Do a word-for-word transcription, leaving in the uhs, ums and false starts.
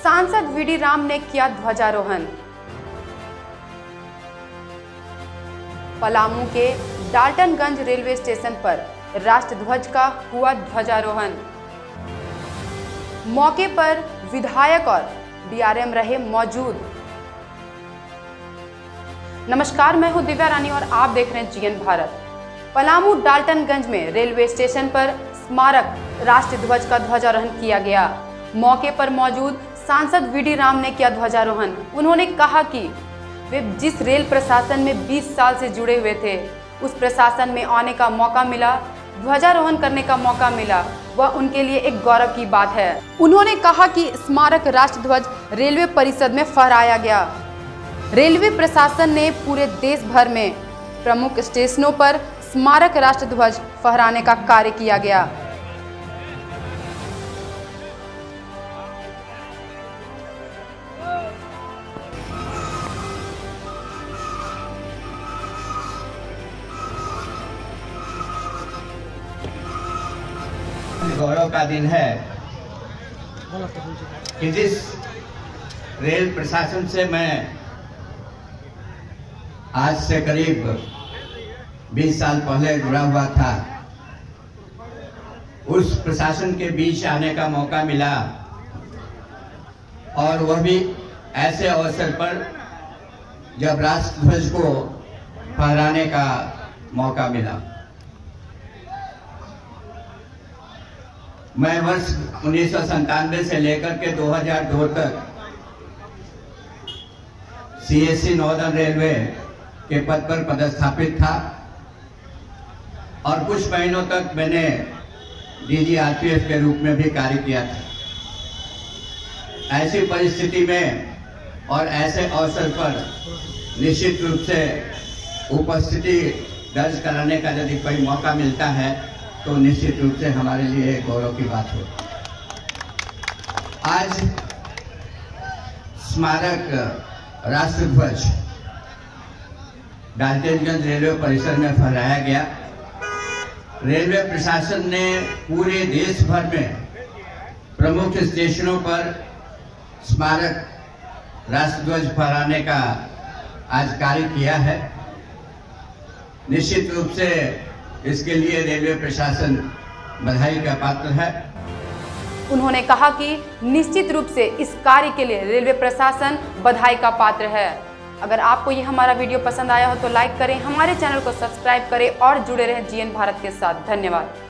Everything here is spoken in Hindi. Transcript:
सांसद वीडी राम ने किया ध्वजारोहण। पलामू के डाल्टनगंज रेलवे स्टेशन पर राष्ट्रध्वज का हुआ ध्वजारोहण। मौके पर विधायक और डीआरएम रहे मौजूद। नमस्कार, मैं हूं दिव्या रानी और आप देख रहे हैं जीएन भारत। पलामू डाल्टनगंज में रेलवे स्टेशन पर स्मारक राष्ट्रध्वज का ध्वजारोहण किया गया। मौके पर मौजूद सांसद वीडी राम ने किया ध्वजारोहण। उन्होंने कहा कि वे जिस रेल प्रशासन में बीस साल से जुड़े हुए थे, उस प्रशासन में आने का मौका मिला, ध्वजारोहण करने का मौका मिला, वह उनके लिए एक गौरव की बात है। उन्होंने कहा कि स्मारक राष्ट्रध्वज रेलवे परिषद में फहराया गया। रेलवे प्रशासन ने पूरे देश भर में प्रमुख स्टेशनों पर स्मारक राष्ट्रध्वज फहराने का कार्य किया गया। गौरव का दिन है कि जिस रेल प्रशासन से मैं आज से करीब बीस साल पहले जुड़ा हुआ था, उस प्रशासन के बीच आने का मौका मिला और वह भी ऐसे अवसर पर जब राष्ट्रध्वज को फहराने का मौका मिला। मैं वर्ष उन्नीस सौ संतानवे से लेकर के दो हज़ार दो तक सीएससी नॉर्दर्न रेलवे के पद पर पदस्थापित था और कुछ महीनों तक मैंने डीजीआरपीएफ के रूप में भी कार्य किया था। ऐसी परिस्थिति में और ऐसे अवसर पर निश्चित रूप से उपस्थिति दर्ज कराने का यदि कोई मौका मिलता है तो निश्चित रूप से हमारे लिए एक गौरव की बात हो। आज स्मारक राष्ट्रध्वज डाल्टनगंज रेलवे परिसर में फहराया गया। रेलवे प्रशासन ने पूरे देश भर में प्रमुख स्टेशनों पर स्मारक राष्ट्रध्वज फहराने का आज कार्य किया है। निश्चित रूप से इसके लिए रेलवे प्रशासन बधाई का पात्र है। उन्होंने कहा कि निश्चित रूप से इस कार्य के लिए रेलवे प्रशासन बधाई का पात्र है। अगर आपको ये हमारा वीडियो पसंद आया हो तो लाइक करें, हमारे चैनल को सब्सक्राइब करें और जुड़े रहें जीएन भारत के साथ। धन्यवाद।